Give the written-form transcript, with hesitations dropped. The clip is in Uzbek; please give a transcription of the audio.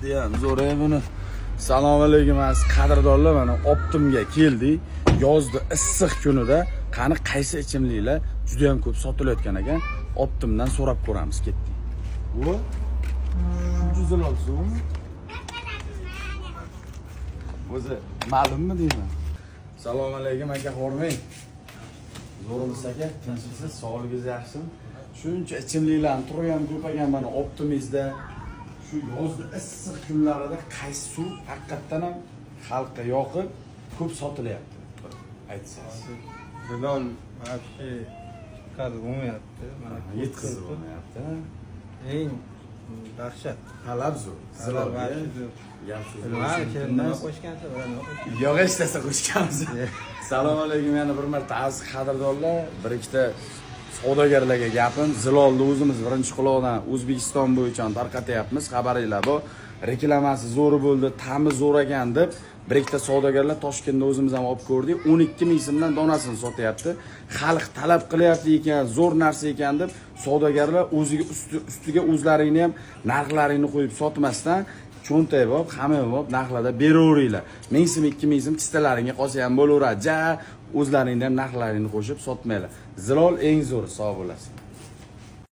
Judayam zo'r buni. Assalomu alaykum aziz qadrdonlar, mana Optimga keldik. Yozda issiq kunida qani qaysi ichimliklar juda ham ko'p sotilayotgan ekan. Optimdan so'rab ko'ramiz, ketdik. Bu Zilol suvmi? O'zi ma'lummi deyman. Assalomu alaykum aka, xo'rmang. Zo'rmisiz aka? Tinchsiz, sog'ligingiz yaxshimi? Shuncha ichimliklarni turgan ko'pagan mana Optimizda shu yozda issiq kunlarida qaysi suv haqiqatan ham xalqqa yoqib ko'p sotilyapti? Aytsangiz. Zilol вообще qazib bo'lmayapti. Mana yetkazib bo'lmayapti. Eng dahshat. Talab zo'r. Zilol nima qo'shgansiz? Yo'q, hech narsa qo'shganmiz. Assalomu alaykum, yana bir marta aziz qadrdonlar, bir ikkita savdogarlarga gapim. Zilolni o'zimiz birinchi quloqdan O'zbekiston bo'yicha tarqatyapmiz. Xabaringlar bor. Reklamasi zo'r bo'ldi, ta'mi zo'r ekan deb bir ikkita savdogarlar Toshkentda o'zimiz ham olib ko'rdik. 12 ming so'mdan donasini sotyapti. Xalq talab qilyapti ekan, zo'r narsa ekan deb savdogarlar o'ziga ustiga o'zlaringni ham narxlaringni qo'yib sotmasdan cho'ntay bo'lib, hamma bo'lib narxlarda beraveringlar. 1000 so'm, 2000 so'm tistalaringga qolsa ham bo'laveradi. O'zlaringni ham narxlaringni qo'shib sotmanglar. Zilol eng zo'ri, sog' bo'lasizlar.